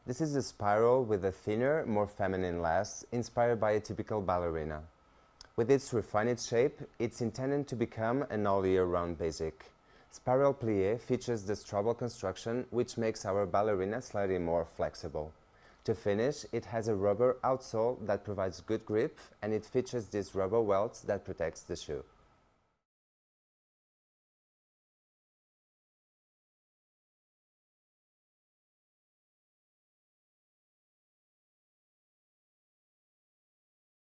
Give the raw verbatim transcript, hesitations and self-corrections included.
This is a spiral with a thinner, more feminine lace, inspired by a typical ballerina. With its refined shape, it's intended to become an all-year-round basic. Spiral plie features the straddle construction, which makes our ballerina slightly more flexible. To finish, it has a rubber outsole that provides good grip, and it features this rubber welt that protects the shoe.